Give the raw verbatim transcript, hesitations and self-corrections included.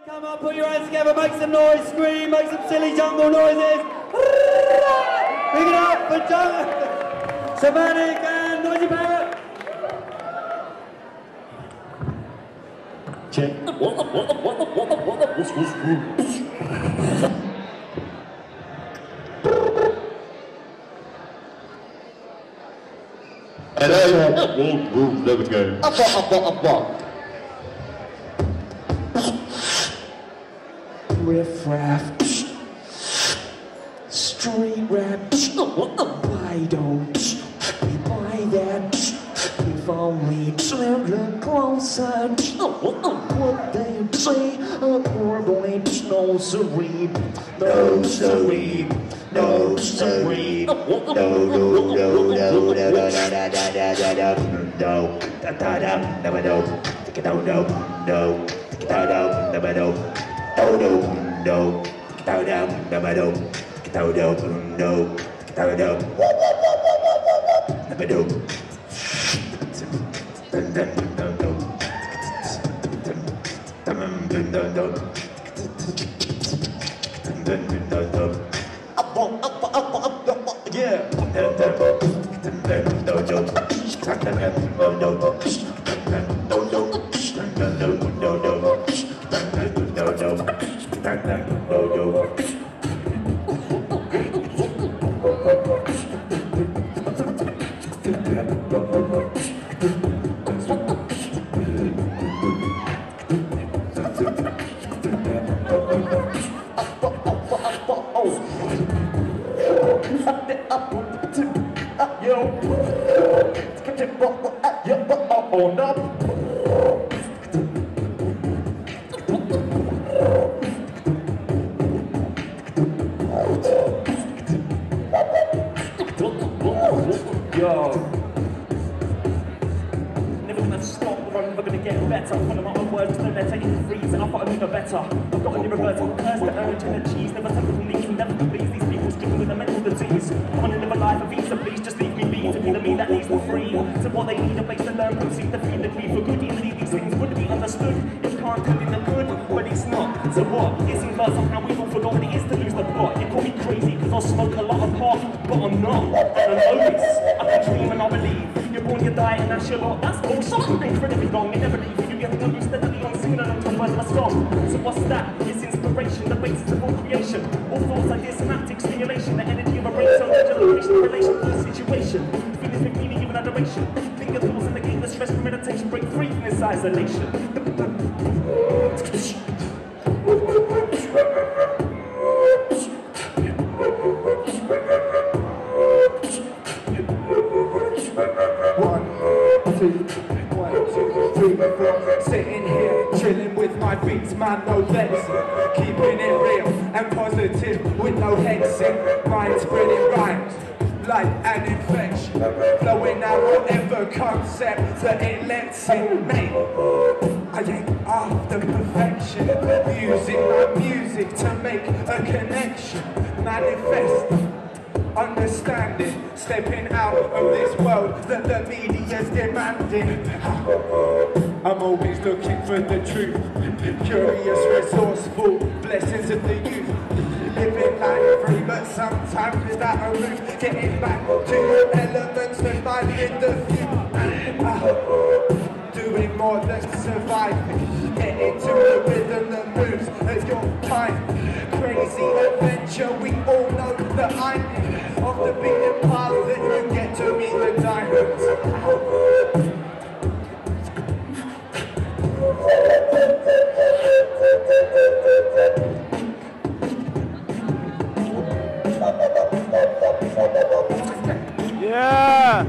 Come on, put your hands together, make some noise, scream, make some silly jungle noises. Big it up for Shamanic and Noisey Parrot. Check. Hello. There we go. Up, up, up, up. Riff raff, street rap, why don't we buy that? If only children closer, what they say, probably no siree, no siree, no siree, no, no, no, no, no, no, no, no, no, no, no, no, Oh no, no, no, no, no, no, no, no, no, no, no, So what? It seems like somehow we've all forgotten what it is to lose the plot. You call me crazy because I smoke a lot of pot, but I'm not. And I know this. I can dream and I believe. You're born, you die, and that's your lot. That's bullshit. Incredibly wrong. You never leave. You get to lose steadily on singing along to the words of a song. So what's that? It's inspiration, the basis of all creation. All thoughts, ideas, synaptic stimulation, the energy of a brain cell, generation, relation to the situation. Feelings with meaning, you and adoration. Think your thoughts and negate the stress from meditation. Break free from this isolation. Sitting here, chilling with my beats, man, no vexing. Keeping it real and positive with no hexing. Mind spreading rhymes like an infection. Flowing out whatever concept that it lets in. Mate, I ain't after perfection. Using my music to make a connection. Manifest understanding, stepping out of this world that the media's demanding. I'm always looking for the truth, curious, resourceful, blessings of the youth. Living life free, but sometimes without a roof. Getting back to the elements and finding the view. Uh, doing more than surviving. Get into the rhythm that moves as your time. Crazy adventure, we all know that I'm in. Of the beaten path that you get to meet the diamonds. Yeah!